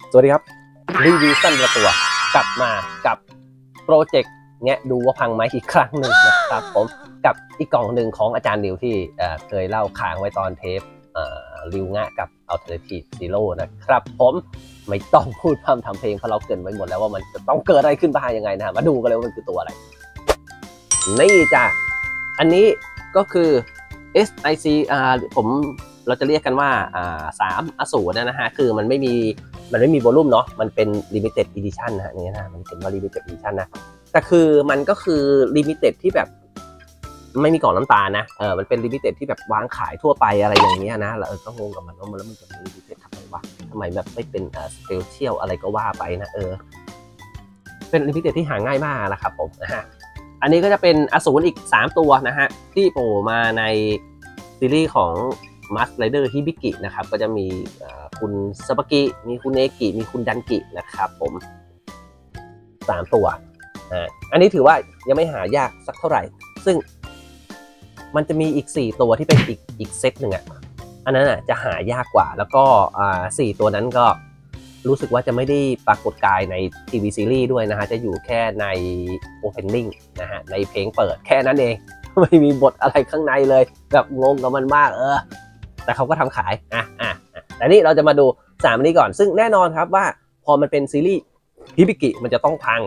สวัสดีครับรีวิวสั้นประตัวกลับมากับโปรเจกต์แงะดูว่าพังไหมอีกครั้งหนึ่งนะครับผมกับอีกกล่องหนึ่งของอาจารย์นิวที่เคยเล่าค้างไว้ตอนเทปริวงะกับ Alternative Zero นะครับผมไม่ต้องพูดพร่ำทำเพลงเพราะเราเกริ่นไว้หมดแล้วว่ามันจะต้องเกิดอะไรขึ้นบ้างยังไงนะมาดูกันเลยว่ามันคือตัวอะไรนี่จ้ะอันนี้ก็คือ SIC เราจะเรียกกันว่า3 อสูรนะฮะคือมันไม่มีวอลลุ่มเนาะมันเป็น limited edition นะฮะนี่นะมันเขียนว่า limited edition นะแต่คือมันก็คือ limited ที่แบบไม่มีกล่องน้ำตาลนะมันเป็น limited ที่แบบวางขายทั่วไปอะไรอย่างเงี้ยนะเราก็งงกับมันว่าแล้วมันจะเป็น limited ทำไมวะทำไมแบบไม่เป็นspecial อะไรก็ว่าไปนะเป็น limited ที่หาง่ายมากนะครับผมนะฮะอันนี้ก็จะเป็นอสูรอีก3ตัวนะฮะที่โผล่มาในซีรีส์ของMask Rider Hibiki นะครับก็จะมีคุณซาบากิมีคุณเอกิมีคุณดันกินะครับผม3ตัวอันนี้ถือว่ายังไม่หายากสักเท่าไหร่ซึ่งมันจะมีอีก4ตัวที่เป็นอีกเซตหนึ่งอันนั้นจะหายากกว่าแล้วก็4ตัวนั้นก็รู้สึกว่าจะไม่ได้ปรากฏกายในทีวีซีรีส์ด้วยนะฮะจะอยู่แค่ใน Opening นะฮะในเพลงเปิดแค่นั้นเองไม่มีบทอะไรข้างในเลยแบบงงกับมันมากแต่เขาก็ทำขายแต่นี่เราจะมาดู3อันนี้ก่อนซึ่งแน่นอนครับว่าพอมันเป็นซีรีส์ฮิบิกิมันจะต้องพัง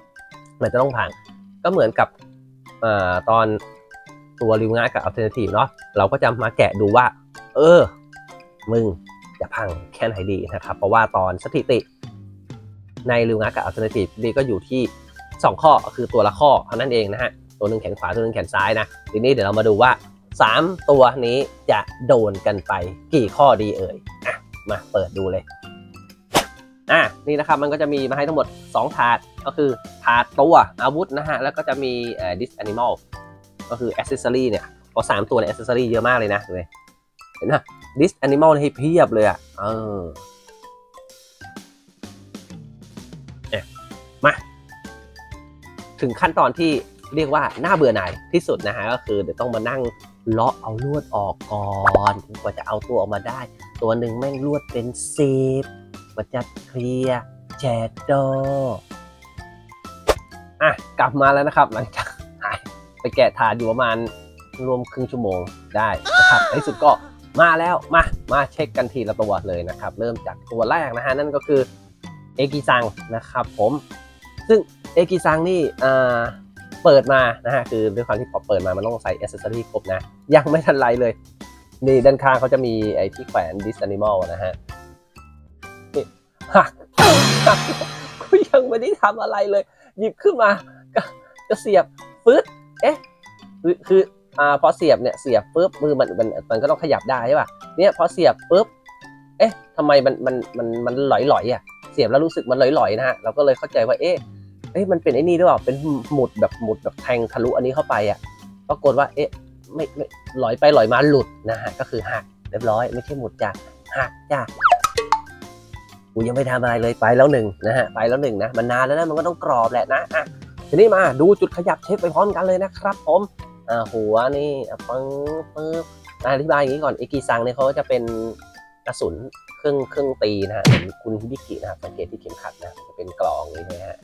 ก็เหมือนกับตอนตัวริวงะกับ Alternative เนาะเราก็จะมาแกะดูว่ามึงจะพังแค่ไหนดีนะครับเพราะว่าตอนสถิติในริวงะกับ Alternative ดีก็อยู่ที่2ข้อคือตัวละข้อเท่านั้นเองนะฮะตัวหนึ่งแขนขวาตัวหนึ่งแขนซ้ายนะทีนี้เดี๋ยวเรามาดูว่า3ตัวนี้จะโดนกันไปกี่ข้อดีมาเปิดดูเลยนี่นะครับมันก็จะมีมาให้ทั้งหมด2ถาดก็คือถาดตัวอาวุธนะฮะแล้วก็จะมีThis Animal ก็คือ Accessory เนี่ยพอ3ตัวเนี่ย Accessory เยอะมากเลยนะเลยเห็นไหม This Animal ให้เพียบเลยมาถึงขั้นตอนที่เรียกว่าน่าเบื่อหน่ายที่สุดนะฮะก็คือเดี๋ยวต้องมานั่งเลาะเอาลวดออกก่อนกว่าจะเอาตัวออกมาได้ตัวหนึ่งแม่งลวดเป็น10กว่าจะเคลียร์แชดโดกลับมาแล้วนะครับหลังจากหายไปแกะถาดอยู่ประมาณรวมครึ่งชั่วโมงได้นะครับในที่สุดก็มาแล้วมาเช็คกันทีละตัวเลยนะครับเริ่มจากตัวแรกนะฮะนั่นก็คือเอกิซังนะครับผมซึ่งเอกิซังนี่เปิดมานะฮะคือด้วยความที่พอเปิดมามันต้องใส่ accessory ครบนะยังไม่ทันไรเลยนี่ด้านข้างเขาจะมีไอ้ที่แขวน This Animal นะฮะนี่หักกูยังไม่ได้ทำอะไรเลยหยิบขึ้นมาจะเสียบปึ๊ดคือพอเสียบปึ๊บมือมันก็ต้องขยับได้ใช่ป่ะเนี่ยพอเสียบปึ๊บทำไมมันหลอยเสียบแล้วรู้สึกมันหลอยนะฮะเราก็เลยเข้าใจว่ามันเป็นไอ้นี่หรือเปล่าเป็นหมุดแบบแทงทะลุอันนี้เข้าไปปรากฏว่าไม่ลอยไปลอยมาหลุดนะฮะก็คือหักเรียบร้อยไม่ใช่หมุดจ้ะหักจ้ะกูยังไม่ทำอะไรเลยไปแล้ว1นะฮะไปแล้ว1นะมันนานแล้วนะมันก็ต้องกรอบแหละนะทีนี้มาดูจุดขยับเช็คไปพร้อมกันเลยนะครับผมหัวนี่ปึ๊บอธิบายอย่างนี้ก่อนเอกิซังเนี่ยเขาจะเป็นกระสุนเครื่องตีนะฮะเหมือนคุณฮิบิกินะครับสังเกตที่เข็มขัดนะจะเป็นกลองนี้นะฮะ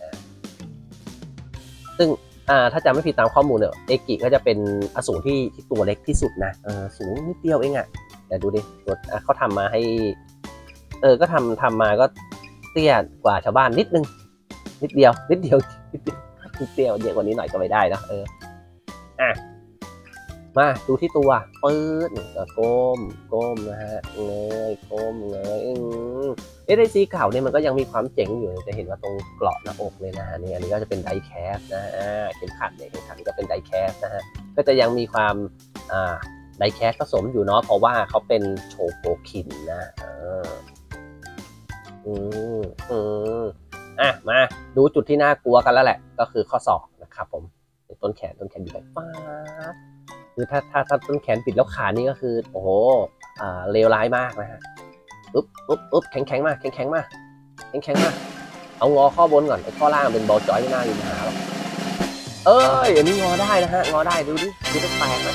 ซึ่งถ้าจำไม่ผิดตามข้อมูลเนี่ยเอกิก็จะเป็นอสูรที่ตัวเล็กที่สุดนะสูงนิดเดียวเองแต่ดูดิตัวเขาทำมาให้ก็ทำมาก็เตี้ยกว่าชาวบ้านนิดนึงนิดเดียวเยอะกว่านี้หน่อยก็ไม่ได้นะมาดูที่ตัวปื๊ดก้มนะฮะเงยก้มเงยในสีขาวเนี่ยมันก็ยังมีความเจ๋งอยู่จะเห็นว่าตรงเกราะหน้าอกเลยนะฮะนี่อันนี้ก็จะเป็นไดแคสนะเข็มขัดเนี่ยเข็มขัดก็เป็นไดแคสนะฮะก็จะยังมีความไดแคสผสมอยู่เนาะเพราะว่าเขาเป็นโชโกคินนะมาดูจุดที่น่ากลัวกันแล้วแหละก็คือข้อศอกนะครับผมต้นแขนอยู่แบบฟ้าคือถ้าต้นแขนปิดแล้วขานี่ก็คือโอ้โหเลวร้ายมากนะฮะอุ๊บแข็งมากเอางอข้อบนก่อนไอ้ข้อล่างเป็นบอลจอยไม่น่ามีปัญหาหรอกอันนี้งอได้นะฮะงอได้ดูต้องแปลกนะ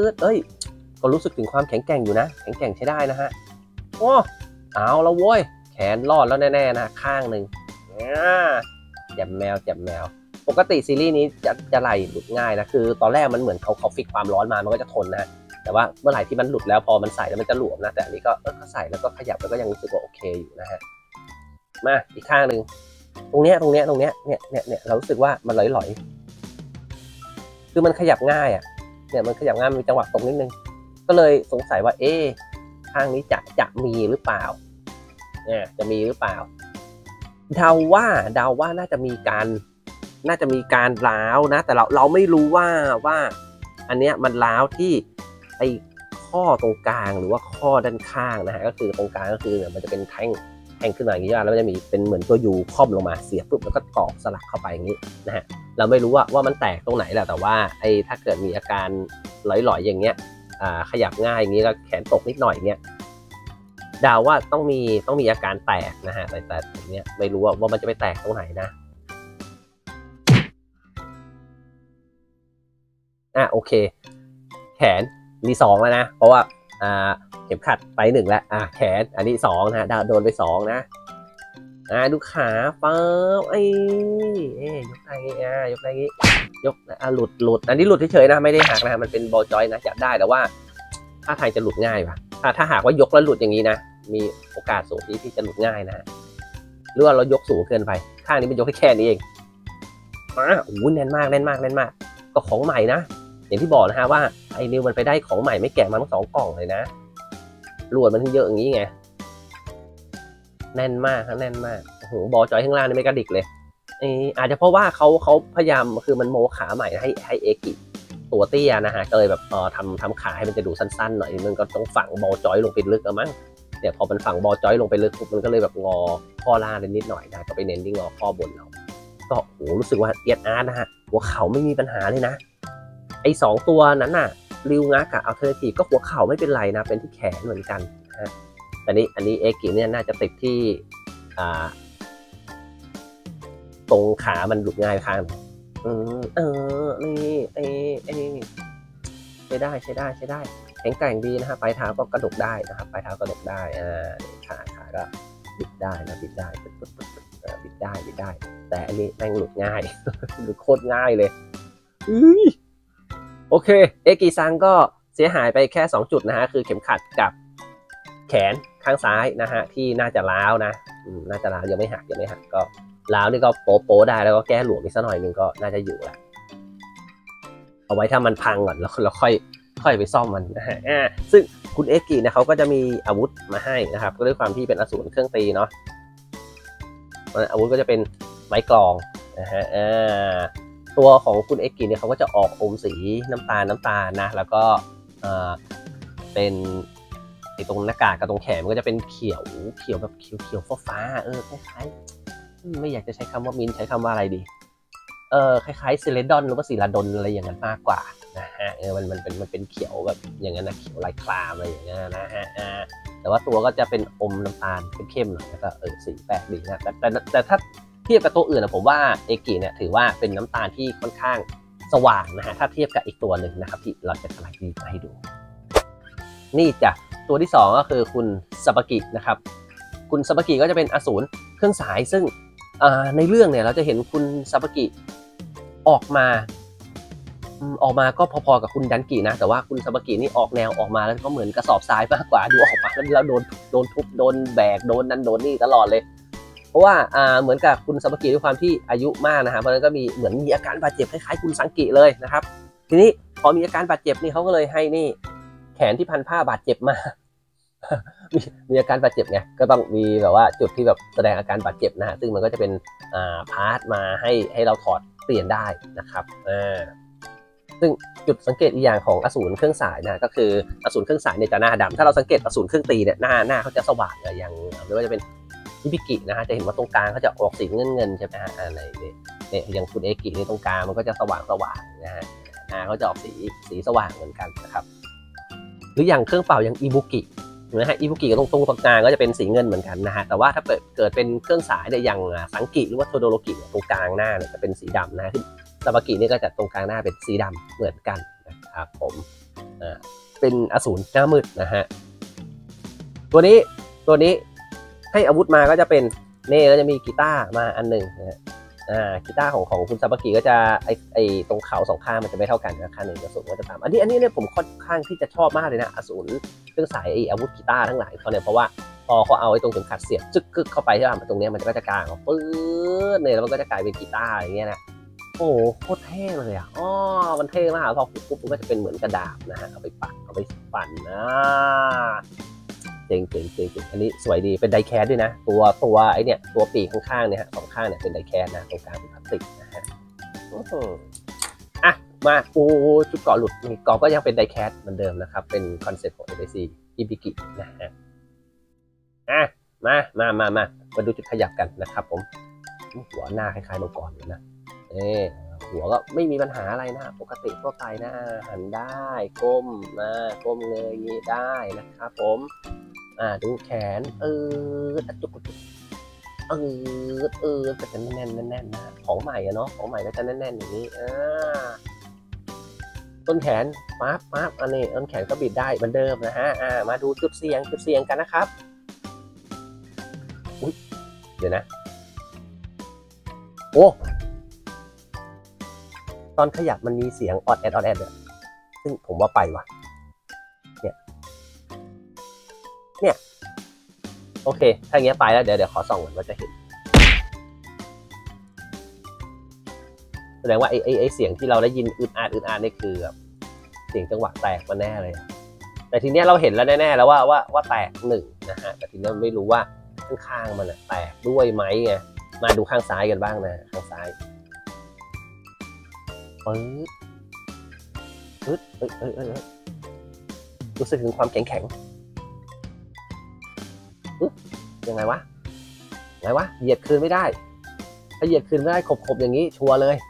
ก็รู้สึกถึงความแข็งแกร่งอยู่นะแข็งแกร่งใช้ได้นะฮะโอ้เอาละโว้ยแขนรอดแล้วแน่ๆนะข้างหนึ่งเจ็บแมวปกติซีรีส์นี้จะไหลหลุดง่ายนะคือตอนแรกมันเหมือนเขาฟิกความร้อนมามันก็จะทนนะแต่ว่าเมื่อไหร่ที่มันหลุดแล้วพอมันใส่แล้วมันจะหลวมนะแต่อันนี้ก็ใส่แล้วก็ขยับแล้วก็ยังรู้สึกว่าโอเคอยู่นะฮะมาอีกข้างหนึ่งตรงเนี้ยเนี่ยเรารู้สึกว่ามันลอยๆคือมันขยับง่ายอ่ะเนี่ยมันขยับง่ายมีจังหวะตรงนิดนึงก็เลยสงสัยว่าข้างนี้จะมีหรือเปล่าเนี่ยจะมีหรือเปล่าเดาว่าน่าจะมีการร้าวนะแต่เราไม่รู้ว่าอันเนี้ยมันร้าวที่ไอ้ข้อตรงกลางหรือว่าข้อด้านข้างนะฮะก็คือตรงกลางก็คือมันจะเป็นแท่งขึ้นมาอย่างนี้แล้วมันจะมีเป็นเหมือนตัวยูค่อมลงมาเสียบปุ๊บแล้วก็ตอกสลักเข้าไปอย่างนี้นะฮะเราไม่รู้ว่ามันแตกตรงไหนแหละแต่ว่าถ้าเกิดมีอาการหลอยๆอย่างเงี้ยขยับง่ายอย่างนี้แล้วแขนตกนิดหน่อยเงี้ยเดาว่าต้องมีอาการแตกนะฮะแต่อย่างเนี้ยไม่รู้ว่ามันจะไปแตกตรงไหนนะโอเคแขนมี2แล้วนะเพราะว่าเข็มขัดไป1แล้วแขนอันนี้2นะโดนไป2นะดูขาปั๊บยกได้งี้ยกได้งี้ยกหลุดอันนี้หลุดเฉยๆนะไม่ได้หักนะมันเป็นบอลจอยนะจับได้แต่ว่าถ้าทางจะหลุดง่ายป่ะถ้าหากว่ายกแล้วหลุดอย่างนี้นะมีโอกาสสูงที่จะหลุดง่ายนะหรือว่าเรายกสูงเกินไปข้างนี้มันยกแค่นี้เองแน่นมากก็ของใหม่นะอย่างที่บอกนะฮะว่าไอ้นิวมันไปได้ของใหม่ไม่แกะมาทั้ง2 กล่องเลยนะรวดมันเยอะอย่างนี้ไงแน่นมากโอ้โหบอลจอยข้างล่างนี่ไม่กระดิกเลยอาจจะเพราะว่าเขาพยายามคือมันโมขาใหม่ให้เอกิตัวเตี้ยนะฮะก็เลยแบบทำขาให้มันจะดูสั้นๆหน่อยมันก็ต้องฝังบอลจอยลงไปลึกมั้งเนี่ยพอมันฝังบอลจอยลงไปลึกปุ๊บมันก็เลยแบบงอข้อล่างนิดหน่อยนะก็ไปเน้นที่งอข้อบนเอาก็โอ้รู้สึกว่าเอียดอาร์ตนะฮะหัวเข่าไม่มีปัญหาเลยนะไอ้2ตัวนั้นน่ะริวงะกับอัลเทอร์เนทีฟก็หัวเข่าไม่เป็นไรนะเป็นที่แขนเหมือนกันนะฮะแต่อันนี้เอกิเนี่ยน่าจะติดที่ตรงขามันหลุดง่ายข้างนี่ใช้ได้แข็งแกร่งดีนะครับปลายเท้าก็กระดกได้นะครับปลายเท้ากระดกได้ขาก็บิดได้นะบิดได้บิดได้แต่อันนี้แม่งหลุดง่ายหลุดโคตรง่ายเลยโอเคเอกิซังก็เสียหายไปแค่2 จุดนะฮะคือเข็มขัดกับแขนข้างซ้ายนะฮะที่น่าจะร้าวนะน่าจะร้าวยังไม่หักก็ร้าวนี่ก็โป๊ได้แล้วก็แก้หลวมอีกสักหน่อยนึงก็น่าจะอยู่แหละเอาไว้ถ้ามันพังก่อนแล้วเราค่อยไปซ่อมมันนะฮะซึ่งคุณเอกิเนี่ยเขาก็จะมีอาวุธมาให้นะครับก็ด้วยความที่เป็นอสูรเครื่องตีเนาะอาวุธก็จะเป็นไม้กลองนะฮะตัวของคุณเอกิเนี่ยเขาก็จะออกอมสีน้ำตาลนะแล้วก็เป็นตรงหน้ากากกับตรงแขนมันก็จะเป็นเขียวแบบเขียวฟ้าคล้ายๆไม่อยากจะใช้คำว่ามินใช้คำว่าอะไรดีคล้ายๆเซเลดอนหรือว่าซีลาดอนอะไรอย่างนั้นมากกว่านะฮะมันเป็นเขียวแบบอย่างนั้นนะเขียวลายคลามอะไรอย่างเงี้ยนะฮะแต่ว่าตัวก็จะเป็นอมน้ำตาลเข้มๆหน่อยแล้วก็สีแปลกดีนะแต่ถ้าเทียบกับตัวอื่นนะผมว่าเอกิเนี่ยถือว่าเป็นน้ำตาลที่ค่อนข้างสว่างนะฮะถ้าเทียบกับอีกตัวหนึ่งนะครับที่เราจะสไลด์ดีมาให้ดูนี่จ้ะตัวที่2ก็คือคุณซาบากินะครับคุณซาบากิก็จะเป็นอสูรเครื่องสายซึ่งในเรื่องเนี่ยเราจะเห็นคุณซาบากิออกมาก็พอๆกับคุณดันกินะแต่ว่าคุณซาบากินี่ออกแนวออกมาแล้วก็เหมือนกระสอบทรายมากกว่าดูออกมาแล้วโดนทุบโดนแบกโดนนั่นโดนนี่ตลอดเลยเพราะว่าเหมือนกับคุณซาบากิด้วยความที่อายุมากนะฮะเพราะฉะนั้นก็เหมือนมีอาการบาดเจ็บคล้ายๆคุณซังกิเลยนะครับทีนี้พอมีอาการบาดเจ็บนี่เขาก็เลยให้นี่แขนที่พันผ้าบาดเจ็บมา มีอาการบาดเจ็บไงก็ต้องมีแบบว่าจุดที่แบบแสดงอาการบาดเจ็บนะฮะซึ่งมันก็จะเป็นพาร์ทมาให้เราถอดเปลี่ยนได้นะครับซึ่งจุดสังเกตอีกอย่างของอสูรเครื่องสายนะก็คืออสูรเครื่องสายเนี่ยจะหน้าดำถ้าเราสังเกตอสูรเครื่องตีเนี่ยหน้าเขาจะสว่างอย่างไม่ว่าจะเป็นฮิบิกินะฮะจะเห็นว่าตรงกลางเขาจะออกสีเงินใช่ไหมฮะอะไรเนี่ยอย่างคุณเอกิในตรงกลางมันก็จะสว่างนะฮะเขาจะออกสีสว่างเหมือนกันนะครับหรืออย่างเครื่องเป่าอย่างอิบุกินะฮะอิบุกิกับตรงกลางก็จะเป็นสีเงินเหมือนกันนะฮะแต่ว่าถ้าเกิดเป็นเครื่องสายเนี่ยอย่างสังกิหรือว่าโทโดโรกิตรงกลางหน้าเนี่ยจะเป็นสีดำนะคือซาบากินี่ก็จะตรงกลางหน้าเป็นสีดำเหมือนกันนะครับผมเป็นอสูรหน้ามืดนะฮะตัวนี้ให้อาวุธมาก็จะเป็นนี่ก็จะมีกีตาร์มาอันหนึ่งนะกีตาร์ของคุณซาบากิก็จะไอตรงเขาสองข้างมันจะไม่เท่ากันนะข้างหนึ่งอสูรก็จะตามอันนี้เนี่ยผมค่อนข้างที่จะชอบมากเลยนะอสูรเครื่องสายอาวุธกีตาร์ทั้งหลายเขาเนี่ยเพราะว่าพอเขาเอาไอ้ตรงเข็มขัดเสียบจึ๊กเข้าไปใช่ไหมตรงนี้มันก็จะกลางปื๊ดเนี่ยแล้วมันก็จะกลายเป็นกีตาร์อย่างเงี้ยนะโอ้โคตรเท่เลยอ่ะอ๋อมันเท่มากพอปุ๊บมันก็จะเป็นเหมือนกระดาษนะฮะเอาไปปักเอาไปปั่นนะเจ๋งอันนี้สวยดีเป็นไดแคสด้วยนะตัวไอเนี่ยตัวปีกข้างๆเนี่ยฮะสองข้างเนี่ยเป็นไดแคสนะตรงกลางเป็นพลาสติกนะฮะอ่ะมาโอ้ชุดเกาะหลุดเกาะก็ยังเป็นไดแคสเหมือนเดิมนะครับเป็นคอนเซ็ปต์ของ LAC อิบิกินะฮะมาดูจุดขยับกันนะครับผมหัวหน้าคล้ายๆมังกรเลยนะหัวก็ไม่มีปัญหาอะไรนะปกติทั่วไปนะหันได้ก้มเงยงี้ได้นะครับผมดูแขนจุกก็จะแน่นนะของใหม่อะเนาะของใหม่ก็จะแน่นอย่างนี้ต้นแขนปั๊บอันนี้ต้นแขนก็บิดได้เหมือนเดิมนะฮะมาดูจุดเสี่ยงกันนะครับอุ๊ยเดี๋ยวนะโอ้ตอนขยับมันมีเสียงออดแอดเลยซึ่งผมว่าไปว่ะเนี่ยโอเคถ้าอย่างเงี้ยไปแล้วเดี๋ยวขอส่องก่อนว่าจะเห็นแสดงว่าไอเสียงที่เราได้ยินอึดอัดนี่คือเสียงจังหวะแตกมาแน่เลยแต่ทีเนี้ยเราเห็นแล้วแน่ๆแล้วว่าแตกหนึ่งนะฮะแต่ทีนี้ไม่รู้ว่าข้างๆมันแตกด้วยไหมไงมาดูข้างซ้ายกันบ้างนะข้างซ้ายรู้สึกถึงความแข็งยังไงวะเหยียดคืนไม่ได้ถ้าเหยียดคืนไม่ได้ขบอย่างนี้ชัวร์เลย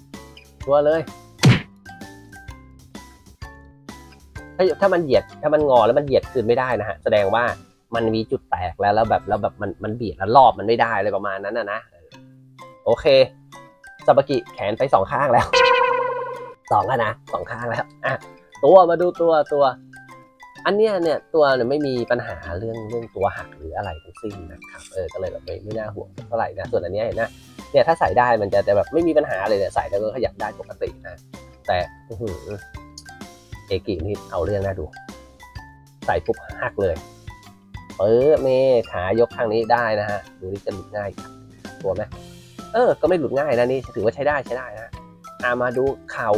ถ้ามันเหยียดถ้ามันงอแล้วมันเหยียดคืนไม่ได้นะฮะแสดงว่ามันมีจุดแตกแล้วแบบมันเบียดแล้วรอบมันไม่ได้อะไรประมาณนั้นนะโอเคซาบากิแขนไป2ข้างแล้ว2แล้วนะ2ข้างแล้วตัวมาดูตัวอันเนี้ยเนี่ยตัวเนี่ยไม่มีปัญหาเรื่องตัวหักหรืออะไรทั้งสิ้นนะครับก็เลยแบบไม่น่าห่วงเท่าไหร่นะส่วนอันนี้เห็นนะเนี่ยถ้าใส่ได้มันจะแบบไม่มีปัญหาเลยเนี่ยใส่แล้วก็ขยับได้ปกตินะแต่เอกินี่เอาเรื่องน่าดูใส่ปุ๊บหักเลยเมขายกข้างนี้ได้นะฮะดูนี่จะหลุดง่ายตัวไหมก็ไม่หลุดง่ายนะนี่ถือว่าใช้ได้นะมาดูเข่า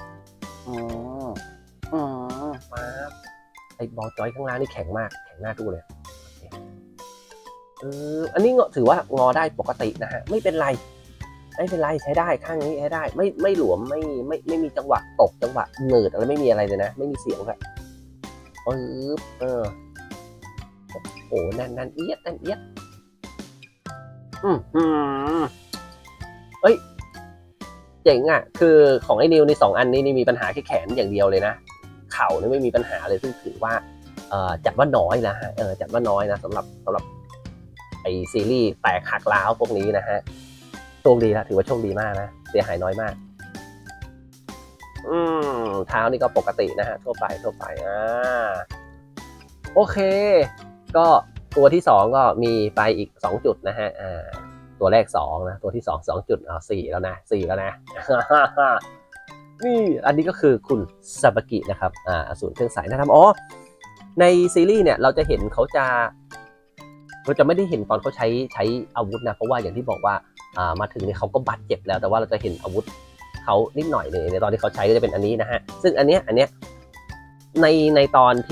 มาไอ้บอลจอยข้างล่างนี่แข็งมากแข็งหน้าดูเลยอันนี้ถือว่างอได้ปกตินะฮะไม่เป็นไรใช้ได้ข้างนี้ใช้ได้ไม่หลวมไม่มีจังหวะตกจังหวะเหนืดอะไรไม่มีอะไรเลยนะไม่มีเสียงเลยโอ้นั่นเอียดเจ๋งอ่ะคือของไอ้นิวใน2อันนี้นี่มีปัญหาแค่แขนอย่างเดียวเลยนะเข่านี่ไม่มีปัญหาเลยซึ่งถือว่าจัดว่าน้อยนะฮะจัดว่าน้อยนะสำหรับไอซีรีส์แตกหักล้าวพวกนี้นะฮะโชคดีนะถือว่าโชคดีมากนะเสียหายน้อยมากเท้านี่ก็ปกตินะฮะทั่วไปโอเคก็ตัวที่2ก็มีไปอีก2จุดนะฮะตัวแรก2นะตัวที่2จุด4แล้วนะนี่อันนี้ก็คือคุณซาบากินะครับอสูรเครื่องสายนะครับในซีรีส์เนี่ยเราจะเห็นเราจะไม่ได้เห็นตอนเขาใช้อาวุธนะเพราะว่าอย่างที่บอกว่ามาถึงเนี่ยเขาก็บาดเจ็บแล้วแต่ว่าเราจะเห็นอาวุธเขานิดหน่อยในตอนที่เขาใช้ก็จะเป็นอันนี้นะฮะซึ่งอันเนี้ยในตอน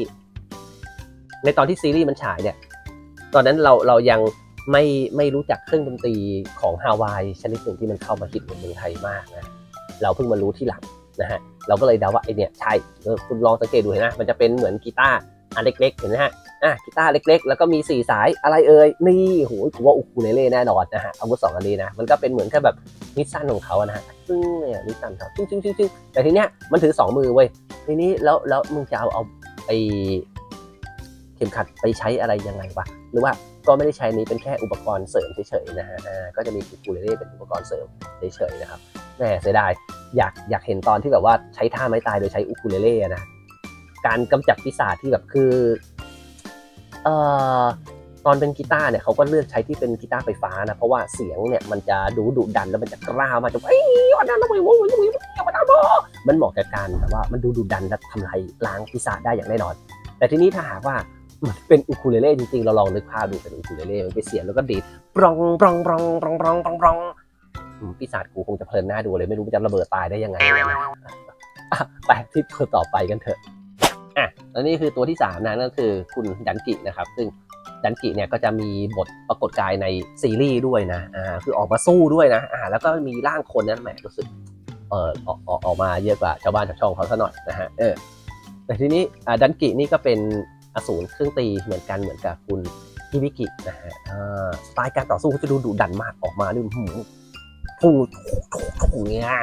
ที่ซีรีส์มันฉายเนี่ยตอนนั้นเรายังไม่รู้จักเครื่องดนตรีของฮาวายชนิดหนึ่งที่มันเข้ามาฮิตในเมืองไทยมากนะเราเพิ่งมารู้ที่หลังนะฮะเราก็เลยเดาว่าไอเนี่ยใช่คุณลองสังเกตดูเห็นนะมันจะเป็นเหมือนกีตาร์อันเล็กๆเห็นไหมฮะกีตาร์เล็กๆแล้วก็มี4สายอะไรนี่โหผมว่าอุคูเลเล่แน่นอนนะฮะอาวุธ2อันนี้นะมันก็เป็นเหมือนแค่แบบมิสซันของเขานะฮะซึ่งเนี่ยมิสซันครับซึ่งแต่ทีเนี้ยมันถือ2มือเว้ยทีนี้แล้วมึงจะเอาไอเข็มขัดไปใช้อะไรยังไงวะหรือว่าก็ไม่ได้ใช้นี้เป็นแค่อุปกรณ์เสริมเฉยๆนะฮะก็จะมีอุคูเลเล่เป็นอุปกรณ์เสริมเฉยๆนะครับแหมเสียดายอยากเห็นตอนที่แบบว่าใช้ท่าไม้ตายโดยใช้อุคูเลเล่นะการกำจัดปีศาจที่แบบคือตอนเป็นกีตาร์เนี่ยเขาก็เลือกใช้ที่เป็นกีตาร์ไฟฟ้านะเพราะว่าเสียงเนี่ยมันจะดุดันแล้วมันจะกล้ามาจะวันนั้นมันเหมาะกับการแต่ว่ามันดุดันและทำลายล้างปีศาจได้อย่างแน่นอนแต่ทีนี้ถ้าหากว่ามันเป็นอูคูเลเล่จริงๆเราลองนึกภาพดูเป็นอูคูเลเล่มันไปเสียงแล้วก็ดีดปรองปรองปรองปรองปรองปรองปรองปีศาจกูคงจะเพลินหน้าดูเลยไม่รู้มันจะระเบิดตายได้ยังไงไปที่ตัวต่อไปกันเถอะแล้วนี่คือตัวที่3นะนั่นคือคุณดันกินะครับซึ่งดันกิเนี่ยก็จะมีบทปรากฏกายในซีรีส์ด้วยนะคือออกมาสู้ด้วยนะแล้วก็มีร่างคนนั้นแหมรู้สึกออกมาเยอะกว่าชาวบ้านชาวช่องเขาซะหน่อยนะฮะแต่ทีนี้ดันกินี่ก็เป็นอสูรเครื่องตีเหมือนกับคุณฮิบิกินะฮะสไตล์การต่อสู้เขาจะดูดุดันมากออกมาด้วยพุ่งเงี้ย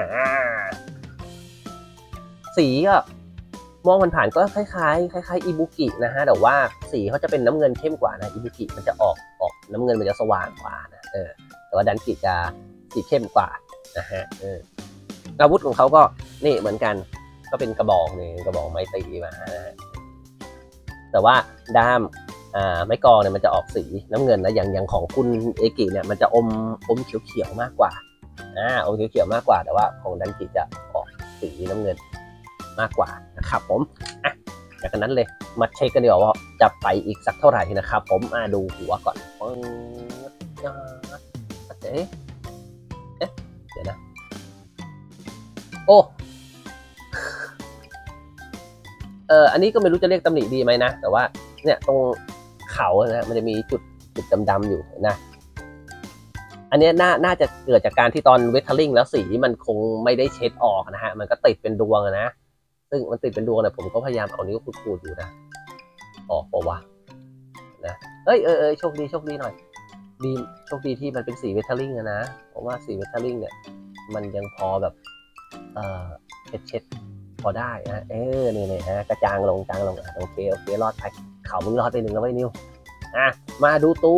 สีก็มองผ่านก็คล้ายอิบุกินะฮะแต่ว่าสีเขาจะเป็นน้ำเงินเข้มกว่านะอิบุกิมันจะออกน้ำเงินมันจะสว่างกว่านะแต่ว่าดันกิจะสีเข้มกว่านะฮะอาวุธของเขาก็นี่เหมือนกันก็เป็นกระบอกนี่กระบอกไม้ตีมานะฮะแต่ว่าด้ามไม้กองเนี่ยมันจะออกสีน้ำเงินนะอย่างของคุณเอกิเนี่ยมันจะอมเขียวๆมากกว่าอมเขียวๆมากกว่าแต่ว่าของดันกิจะออกสีน้ำเงินมากกว่านะครับผมจากนั้นเลยมาเช็คกันดีกว่าจะไปอีกสักเท่าไหร่นะครับผมดูหัวก่อนเดี๋ยวนะโอ้อันนี้ก็ไม่รู้จะเรียกตำหนิดีไหมนะแต่ว่าเนี่ยตรงเขานะมันจะมีจุดดำๆอยู่นะอันนี้น่าจะเกิดจากการที่ตอนเวทเทอร์ลิงแล้วสีมันคงไม่ได้เช็ดออกนะฮะมันก็ติดเป็นดวงนะซึ่งมันติดเป็นดวงเนี่ยผมก็พยายามเอานิ้วขูดอยู่นะออกปะวะนะโชคดีหน่อยดีโชคดีที่มันเป็นสีเวทเทอร์ลิงนะเพราะว่าสีเวทเทอร์ลิงเนี่ยมันยังพอแบบเช็ดพอได้นะนี่ฮะกระจางลงโอเครอดไปเขามึงรอดไป1แล้วไว้นิ้วมาดูตัว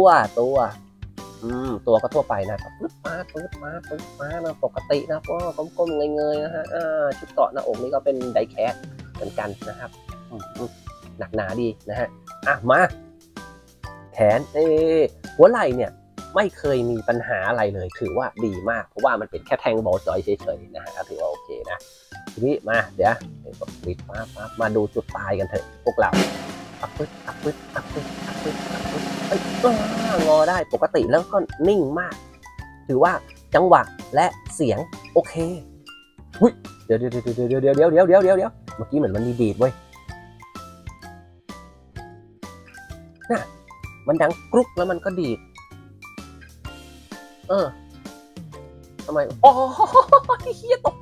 ก็ทั่วไปนะปึ๊บมานะปกตินะก็ก้มๆเงยๆนะฮะชุดเกาะหน้าอกนี่ก็เป็นไดแคสเหมือนกันนะครับหนักหนาดีนะฮะมาแขนหัวไหล่เนี่ยไม่เคยมีปัญหาอะไรเลยถือว่าดีมากเพราะว่ามันเป็นแค่แทงบอลจอยเฉยๆนะฮะถือว่าโอเคนะทีนี้มาเดี๋ยวปิดมาดูจุดตายกันเถอะพวกเราอัพปึ๊ดงอได้ปกติแล้วก็นิ่งมากถือว่าจังหวะและเสียงโอเคเดี๋ยวเมื่อกี้เหมือนมันมีดีดเว้ยน่ะมันดังกรุ๊กแล้วมันก็ดีดทำไมเฮียตกใจ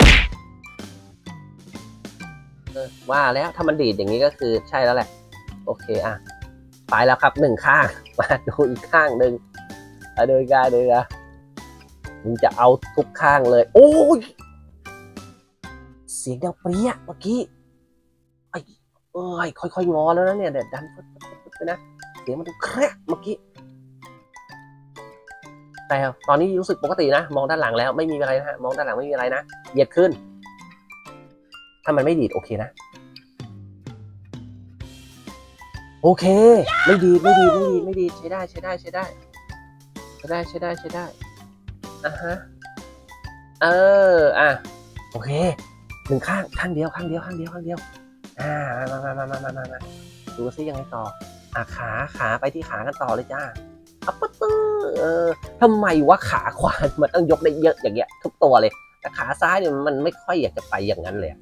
ว่าแล้วถ้ามันดีดอย่างนี้ก็คือใช่แล้วแหละโอเคไปแล้วครับ1ข้างมาดูอีกข้างหนึ่งดูกันมึงจะเอาทุกข้างเลยโอ้ยเสียงดังเปรี้ยเมื่อกี้ค่อยงอแล้วนะเนี่ยเดี๋ยวดันไปนะเสียงมันดูแครกเมื่อกี้แต่ตอนนี้รู้สึกปกตินะมองด้านหลังแล้วไม่มีอะไรนะฮะมองด้านหลังไม่มีอะไรนะเหยียดขึ้นถ้ามันไม่ดีดโอเคนะโอเคไม่ดีใช้ได้ฮะโอเค1ข้างเดียวมาดูซิยังไงต่อขาไปที่ขากันต่อเลยจ้าทำไมวะขาขวามันต้องยกได้เยอะอย่างเงี้ยทุกตัวเลยแต่ขาซ้ายเนี่ยมันไม่ค่อยอยากจะไปอย่างนั้นเลย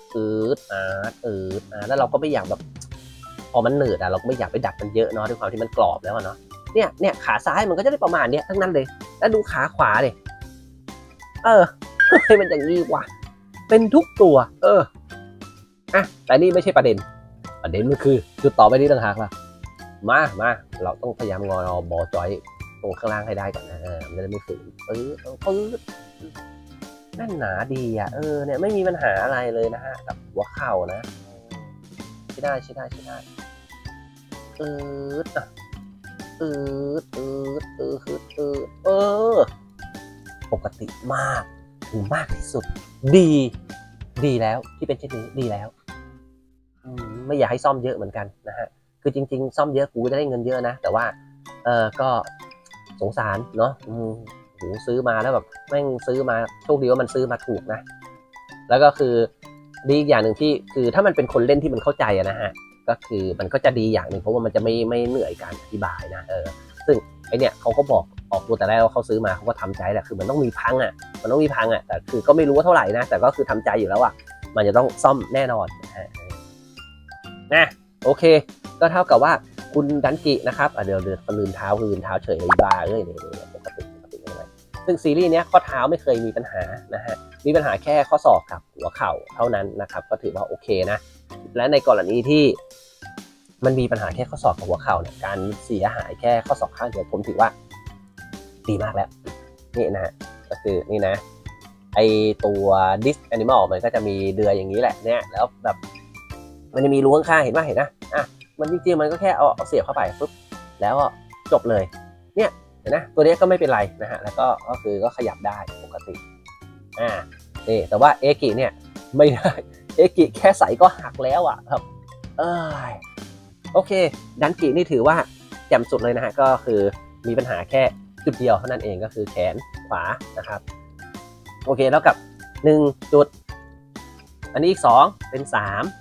แล้วเราก็ไม่อยากแบบพอมันหนืดเราก็ไม่อยากไปดัดมันเยอะเนาะด้วยความที่มันกรอบแล้วเนาะเนี่ยขาซ้ายมันก็จะได้ประมาณเนี้ยทั้งนั้นเลยแล้วดูขาขวาดิให้มันอย่างนี้ว่ะเป็นทุกตัวแต่นี่ไม่ใช่ประเด็นมันคือจุดต่อไปนี้ต่างหากล่ะมาเราต้องพยายามงอบอจอยตรงข้างล่างให้ได้ก่อนนะมันจะไม่ฝืนนั่นหนาดีเนี่ยไม่มีปัญหาอะไรเลยนะฮะกับหัวเข่านะใช่ได้ปกติมากถึงมากที่สุดดีแล้วที่เป็นเช่นนี้ดีแล้วไม่อยากให้ซ่อมเยอะเหมือนกันนะฮะคือจริงๆซ่อมเยอะกูจะได้เงินเยอะนะแต่ว่าก็สงสารเนาะหูซื้อมาแล้วแบบแม่งซื้อมาโชคดีว่ามันซื้อมาถูกนะแล้วก็คือดีอีกอย่างหนึ่งที่คือถ้ามันเป็นคนเล่นที่มันเข้าใจนะฮะก็คือมันก็จะดีอย่างหนึ่งเพราะว่ามันจะไม่เหนื่อยการอธิบายนะซึ่งไอเนี่ยเขาก็บอกออกตัวแต่แรกว่าเขาซื้อมาเขาก็ทำใจแหละคือมันต้องมีพังอ่ะแต่คือก็ไม่รู้ว่าเท่าไหร่นะแต่ก็คือทำใจอยู่แล้วอ่ะมันจะต้องซ่อมแน่นอนนะโอเคก็เท่ากับว่าคุณดันกินะครับเดี๋ยวลืมเท้าเฉยเลยบ้าเนี่ยปกติเลยซึ่งซีรีส์นี้ข้อเท้าไม่เคยมีปัญหานะฮะมีปัญหาแค่ข้อศอกกับหัวเข่าเท่านั้นนะครับก็ถือว่าโอเคนะและในกรณีที่มันมีปัญหาแค่ข้อศอกกับหัวเข่าเนี่ยการเสียหายแค่ข้อศอกข้างเดียวผมถือว่าดีมากแล้วนี่นะก็คือนี่นะไอตัวดิสแอนิมอลมันก็จะมีเดือยอย่างนี้แหละเนี่ยแล้วแบบมันจะมีรูข้างๆเห็นนะมันจริงๆมันก็แค่เอาเสียบเข้าไปปุ๊บแล้วก็จบเลยเนี่ยเห็นนะตัวนี้ก็ไม่เป็นไรนะฮะแล้วก็คือก็ขยับได้ปกตินี่แต่ว่าเอกิเนี่ยไม่ได้เอกิแค่ใส่ก็หักแล้วอ่ะครับโอเคดันกินี่ถือว่าแจ่มสุดเลยนะฮะก็คือมีปัญหาแค่จุดเดียวเท่านั้นเองก็คือแขนขวานะครับโอเคแล้วกับ1จุดอันนี้อีก2เป็น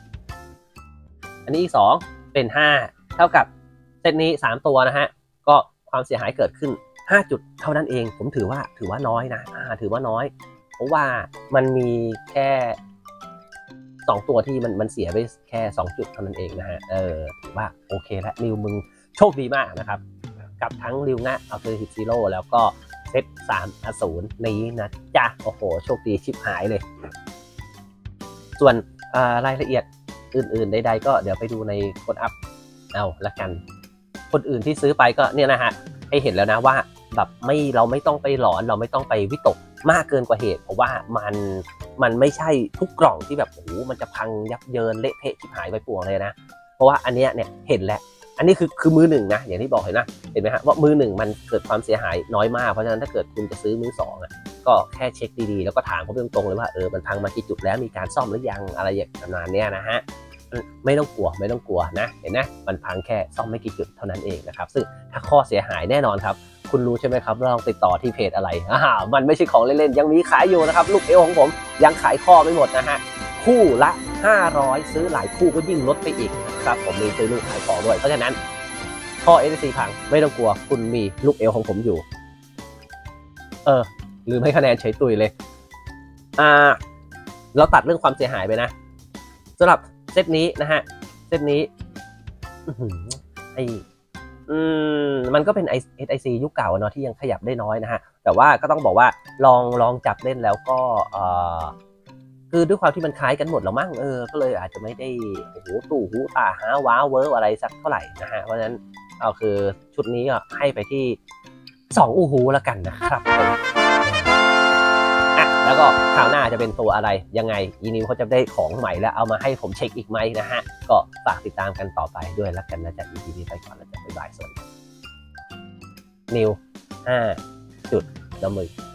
3อันนี้อีก2เป็น5เท่ากับเซตนี้3ตัวนะฮะก็ความเสียหายเกิดขึ้น5จุดเท่านั้นเองผมถือว่าน้อยนะถือว่าน้อยเพราะว่ามันมีแค่2ตัวที่มันเสียไปแค่2จุดเท่านั้นเองนะฮะถือว่าโอเคแล้วนิวมึงโชคดีมากนะครับกับทั้งริวงะอัลเทอร์เนทีฟซีโร่แล้วก็เซต3-0นี้นะจ๊ะโอ้โหโชคดีชิบหายเลยส่วนรายละเอียดอื่นๆใดๆก็เดี๋ยวไปดูในโค้ดอัพเอาละกันคนอื่นที่ซื้อไปก็เนี่ยนะฮะให้เห็นแล้วนะว่าแบบเราไม่ต้องไปหลอนเราไม่ต้องไปวิตกมากเกินกว่าเหตุเพราะว่ามันไม่ใช่ทุกกล่องที่แบบโอ้โหมันจะพังยับเยินเละเทะชิบหายไปป่วงเลยนะเพราะว่าอันเนี้ยเนี่ยเห็นแล้วอันนี้คือมือหนึ่งนะอย่างที่บอกเห็นไหมฮะว่ามือหนึ่งมันเกิดความเสียหายน้อยมากเพราะฉะนั้นถ้าเกิดคุณจะซื้อมือสองก็แค่เช็คดีๆแล้วก็ถามเขาตรงๆเลยว่ามันพังมากี่จุดแล้วมีการซ่อมหรือยังอะไรอย่างประมาณนี้นะฮะไม่ต้องกลัวนะเห็นนะมันพังแค่ซ่อมไม่กี่จุดเท่านั้นเองนะครับซึ่งถ้าข้อเสียหายแน่นอนครับคุณรู้ใช่ไหมครับลองติดต่อที่เพจอะไรมันไม่ใช่ของเล่นๆยังมีขายอยู่นะครับลูกเอวของผมยังขายข้อไม่หมดนะฮะคู่ละ500ซื้อหลายคู่ก็ยิ่งลดไปอีกนะครับผมมีซื้อลูกขายของด้วยเพราะฉะนั้นข้อ SC พังไม่ต้องกลัวคุณมีลูกเอวของผมอยู่หรือไม่คะแนนเฉยตุยเลยเราตัดเรื่องความเสียหายไปนะสำหรับเซตนี้นะฮะเซตนี้มันก็เป็น SIC ยุคเก่าเนาะที่ยังขยับได้น้อยนะฮะแต่ว่าก็ต้องบอกว่าลองจับเล่นแล้วก็คือด้วยความที่มันคล้ายกันหมดแล้วมั้งก็เลยอาจจะไม่ได้โอ้โหตู่หูตาหาว้าวเวิร์อะไรสักเท่าไหร่นะฮะเพราะฉะนั้นเอาคือชุดนี้ก็ให้ไปที่2อูหูแล้วกันนะครับแล้วก็คราวหน้าจะเป็นตัวอะไรยังไงอีนิวเขาจะได้ของใหม่แล้วเอามาให้ผมเช็คอีกไหมนะฮะก็ฝากติดตามกันต่อไปด้วยแล้วกันนะจาก EP นี้ไปก่อนแล้วจะบ๊ายบายสวัสดีนิว5 จุดแล้วมือ